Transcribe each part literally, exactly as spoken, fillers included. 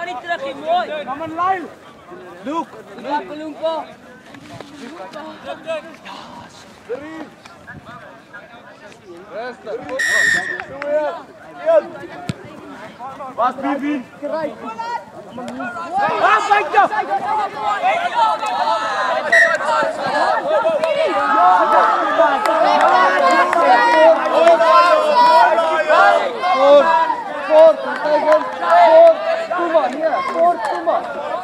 maar niet terug in, mooi. Kom een lijn. Loek. Loek, Loempo. Druk, druk. Drie. Rustig. Doe je. Wat, Bibi? Krijg. Ah, kijk je. Voor, tegen, voor, kom maar, hier, voor, kom maar.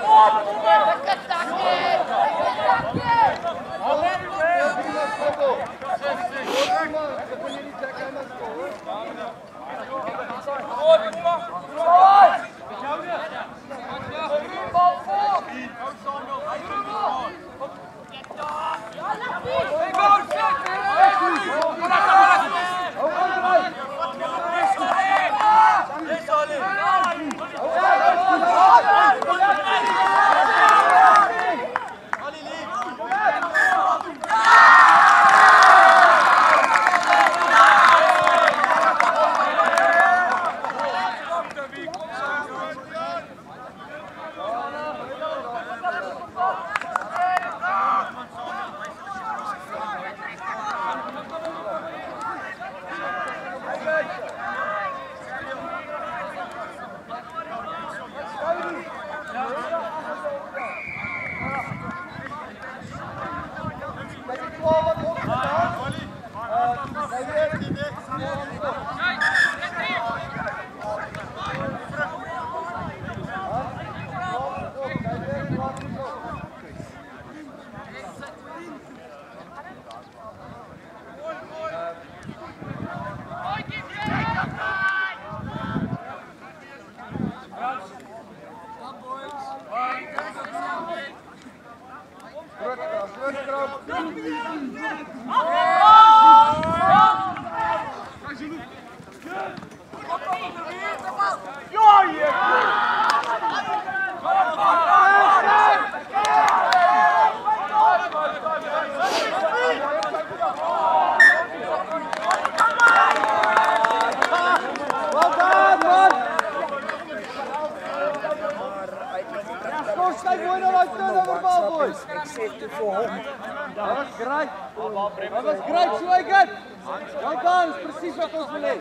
Dat was great. Dat was great, Schweiger. Well done, is precies wat ons wil hê.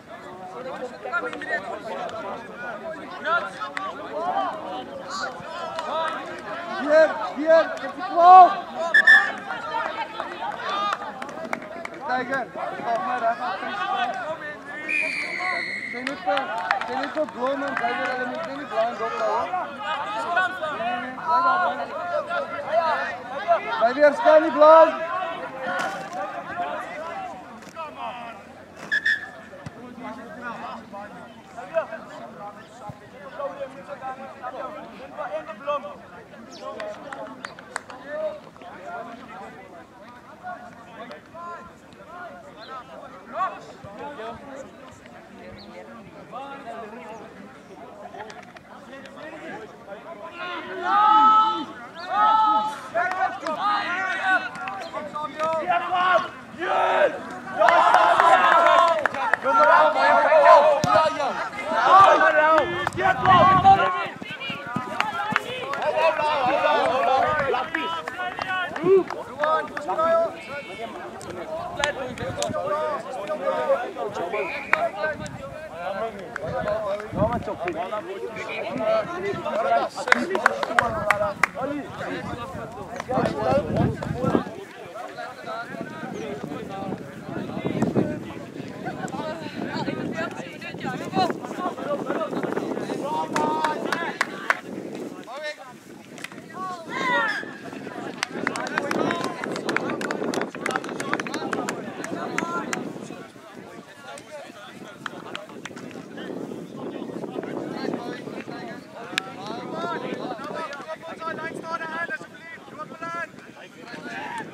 Hier, hier, dit is klaar. Tiger, stop maar reg af. Sy moet sy moet op blom en Tiger, hulle moet nie blind op hou. Bij weer staan die blauw. Line staan, alsjeblieft. Doe op de lijn.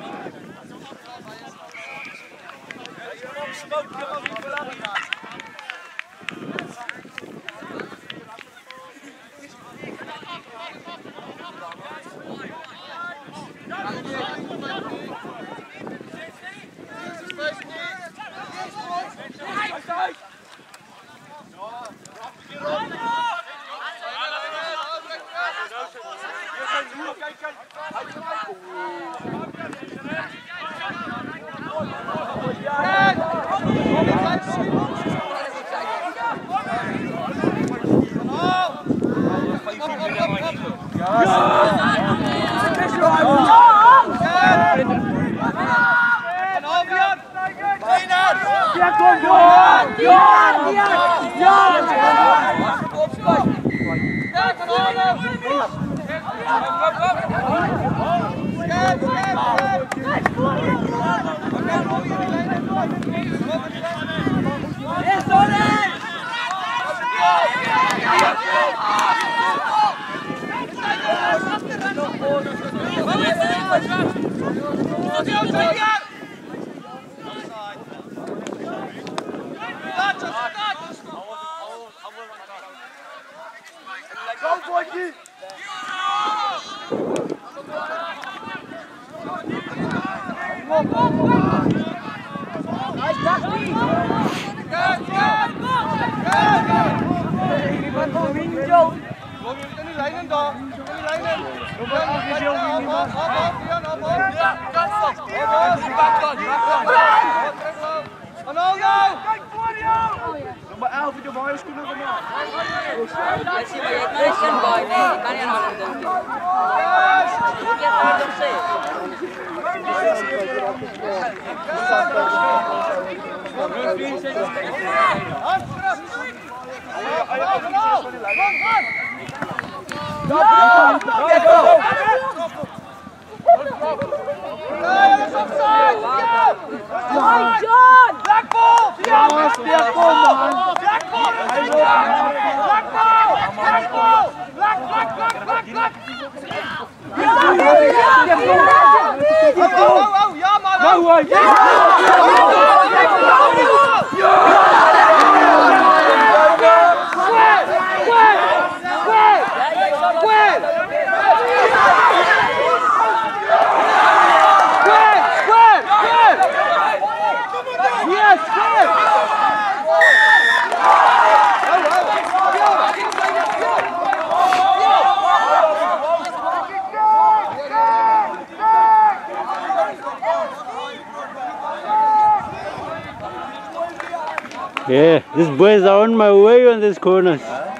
Yeah, these boys are on my way on these corners.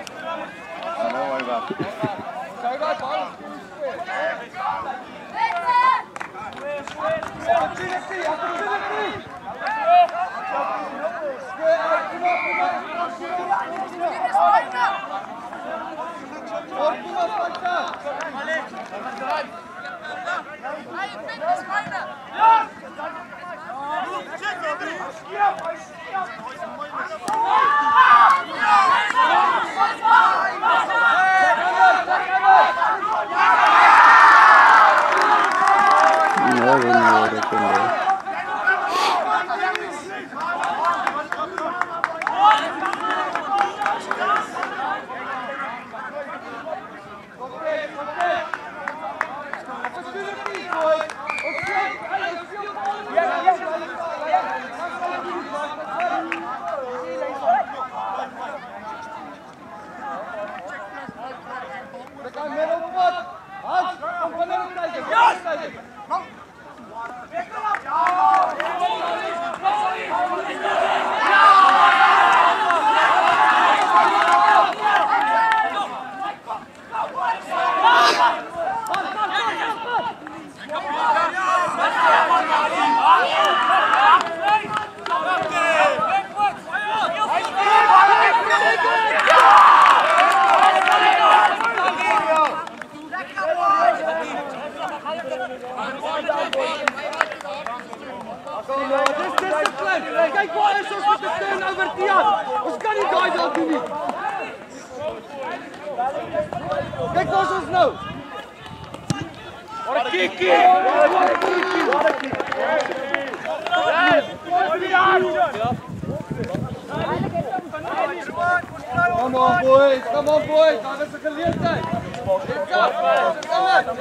Kijk wat is ons met de turnover Tian. Ons kan nie daai dalk doen nie. Kijk wat is ons nou. Wat 'n kickie. Wat 'n kickie. Wat 'n kickie. Come on boys, come on boys. Daar is 'n geleentheid. Let's go. Let's go. Let's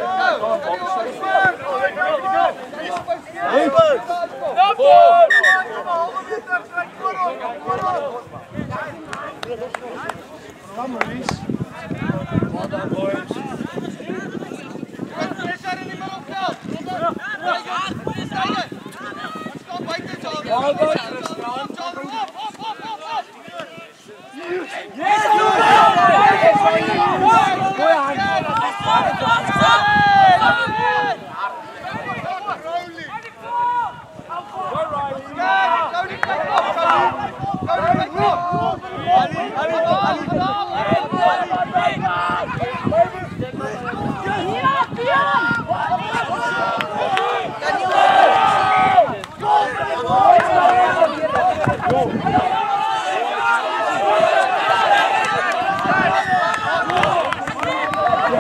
go. Come on, Reese. Well done, boys.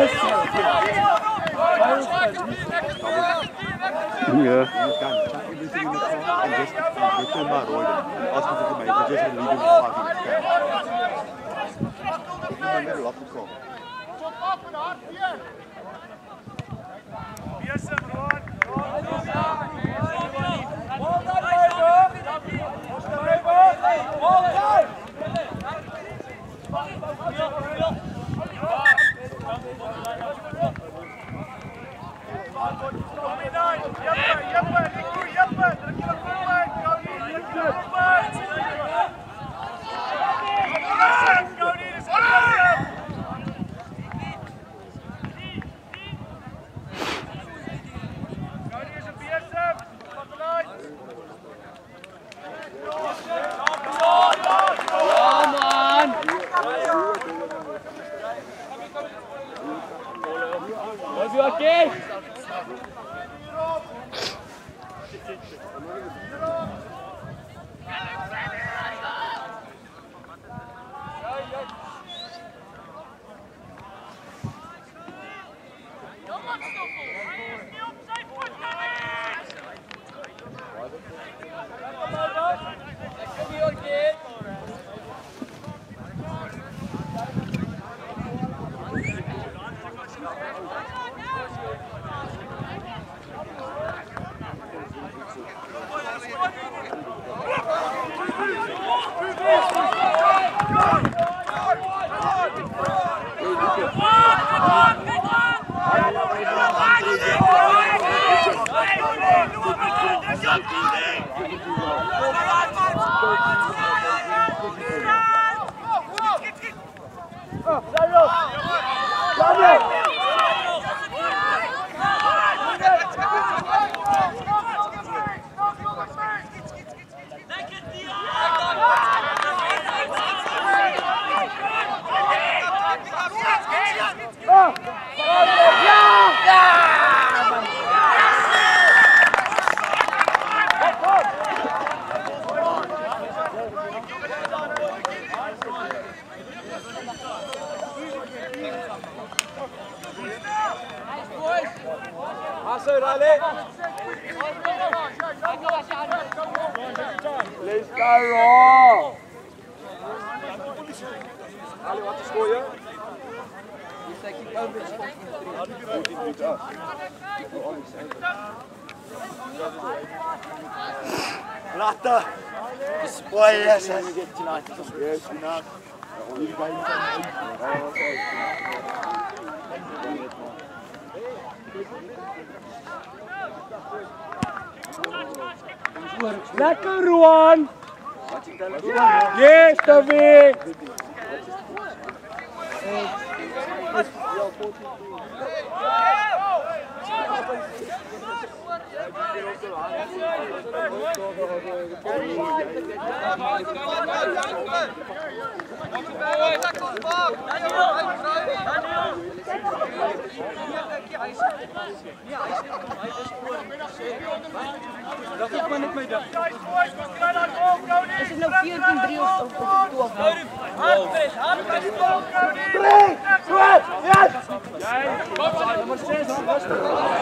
Yeah. You can chuck everything in the car and just return my ride. Ask me to make it, just leave it for five minutes. In the middle of the car. Let's go, Raw! Ali, wat is voor je? Je steekt niet over de spot van de Later! Boy, yes, yes. Yes, enough. Lekker, Ruan! Yes, David! Dat is maar niet mee dan. Is het nou veertien drie of twaalf? Handbest, handbest. Drie, twee, yes! Nummer zes, handbest.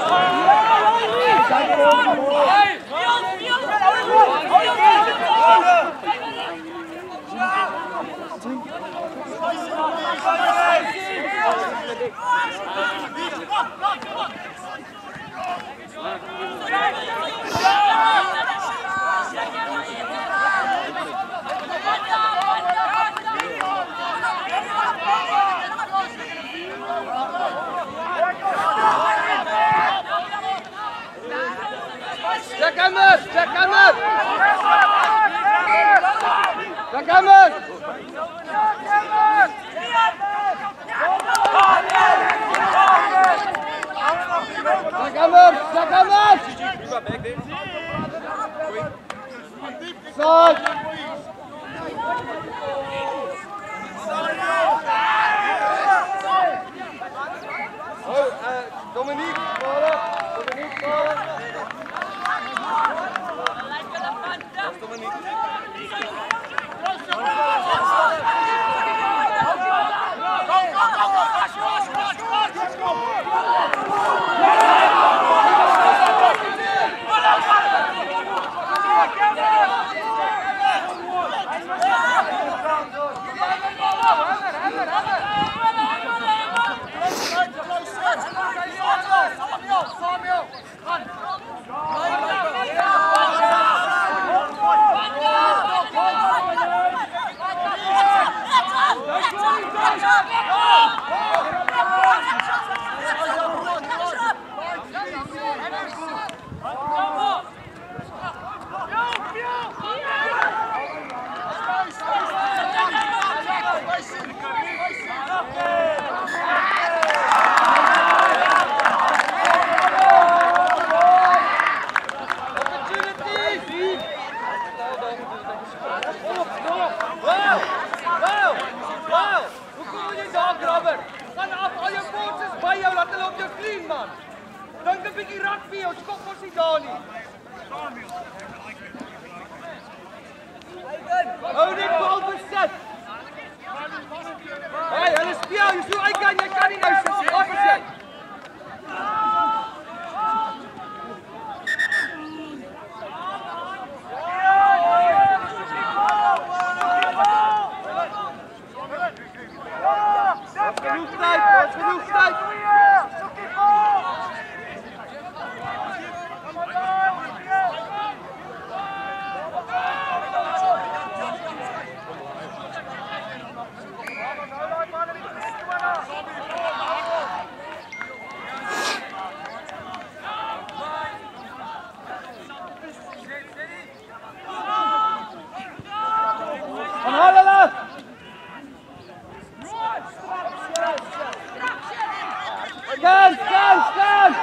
Jack Hammers! Jack Hammers! Jack Hammers! Jack Hammers! Jack Hammers! Side! Oh, uh, Dominique, Dominique, Dominique. man. Dink 'n bietjie rugby, ons kop ons nie daar nie. Hou dit bal besit. Hey, hulle speel, jy sou uitgaan, jy kan nie nou sit. Op is jy. Genoeg tyd, genoeg tyd. Stand, stand, stand!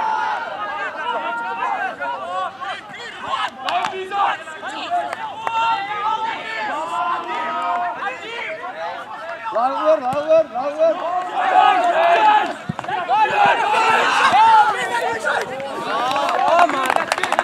Lauwer, lauwer, lauwer! Oh man, that's good!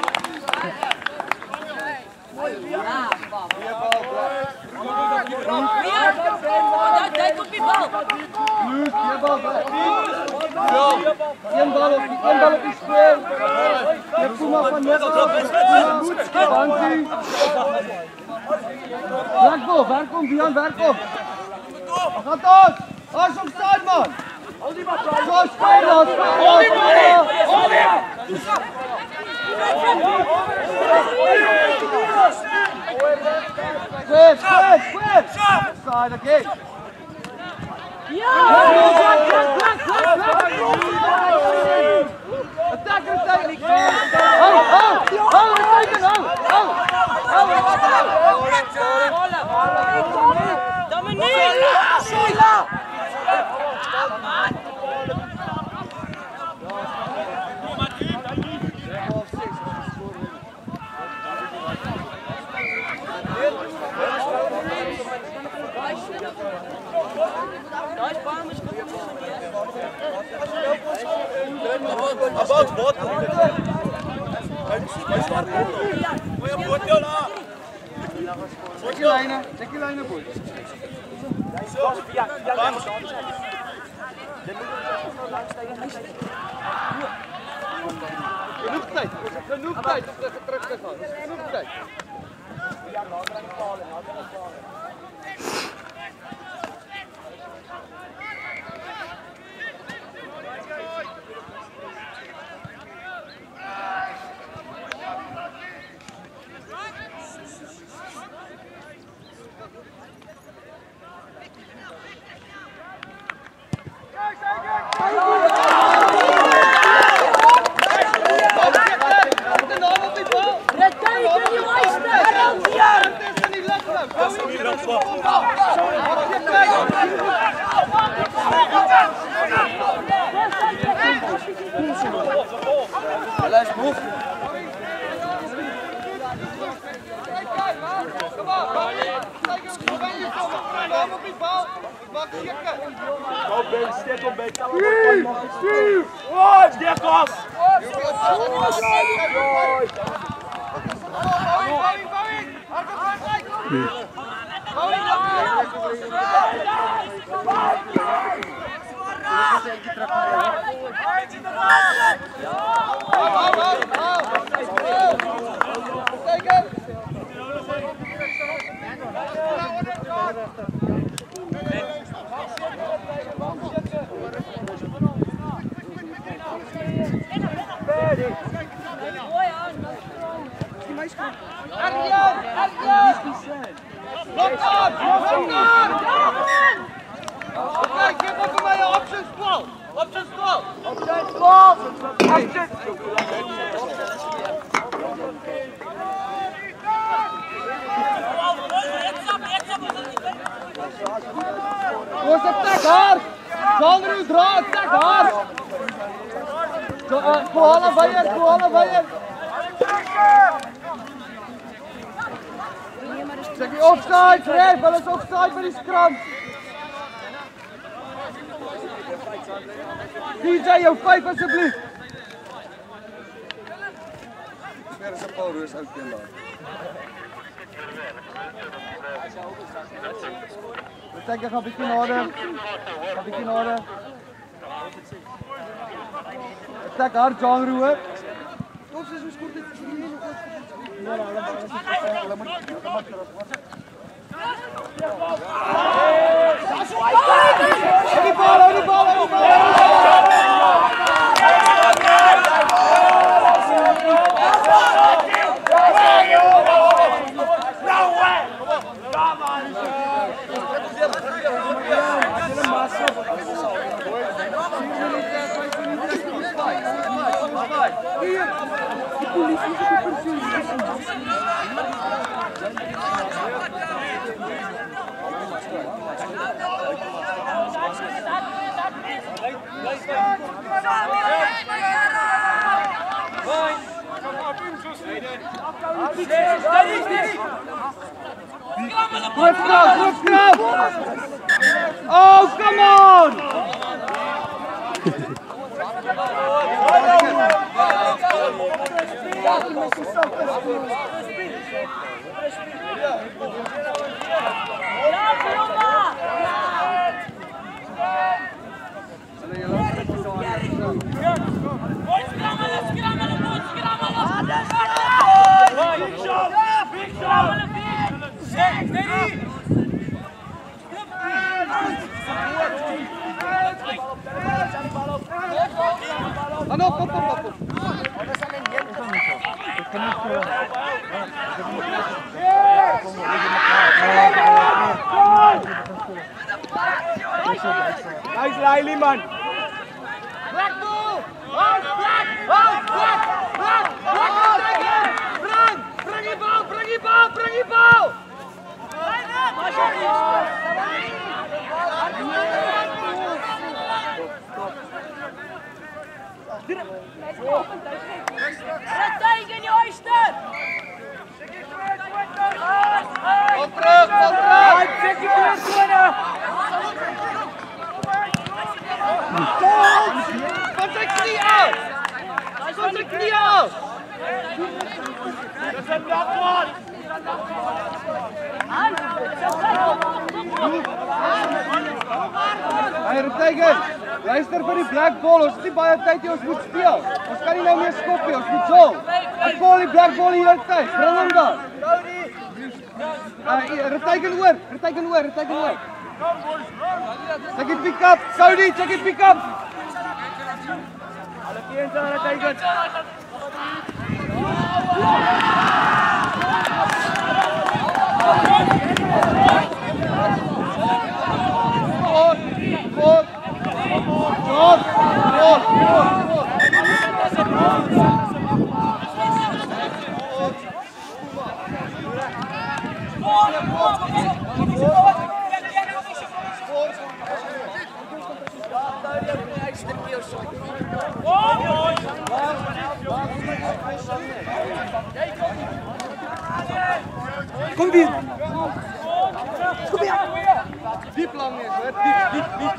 Een bal op die, een bal op die speel. Je Puma van net af. Bankie. Werk op, werk op, Bian, werk op. Gaat ons. Als op staan, man. Zo spelen, spelen. Quick, quick, quick. Side again. Attack, attack! Oh, oh! Oh, attack! Oh! Oh! Oh! Dominique! Sheila! About what? Check je lijnen, check je lijnen, boy. Genoeg tijd, genoeg tijd om terug te gaan. Genoeg tijd. Let's move. Come on, Go Ben, step op Ben. Steve! Steve! One! Step off! Arjan! Arjan! Lock on! Lock on! Okay, give up my options twelve! Options twelve! Options twelve! Options! Go attack hard! Sandro, draw, attack hard! Koala Bayer, Koala Bayer! Check die offside, Fred, hulle is offside by die scrum. D J, jou vyf asseblief. Weer is 'n Paul Roos ou teen daar. Ek gaan 'n bietjie nader. 'n bietjie nader. Ek hard John Roer. Ons is ons kort dit hier nog wat. Ja, hulle hulle moet hulle moet die bal, die bal, die bal. Good stuff, good stuff! Oh, come on! Ano, kom, kom, kom. Nice Riley, man. Black ball. Black, black, black, black, black, black. Bring, bring die bal, bring die bal, bring die bal. Tegen die oyster! Kom terug, kom terug! Van zijn knie af! Van zijn knie af! Dat is een nakman! Hey, Retegen, luister vir die black ball, ons het nie baie tyd hier, ons moet speel. Ons kan nie nou meer skop nie, ons moet jol. Ek val die black ball hier uit tyd, bring hom dan. Retegen oor, Retegen oor, Retegen oor. Check die pick up, Saudi, check die pick up. Alle keer daar, Retegen. Goed, goed, goed, kom die. Kom hier. Diep lang is, hoor. Diep, diep, diep.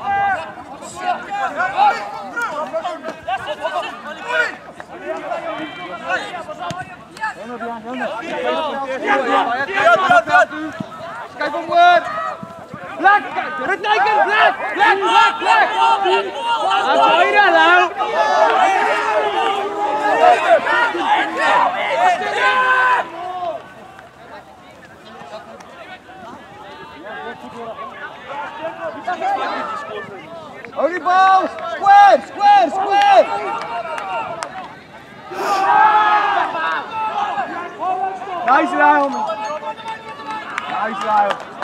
Kijk om hoor. Black, Retegen, black, black, black, black. Wat hoor je nou? Hou die bal! Square! Square! Square! Nice Lyle! Nice Lyle!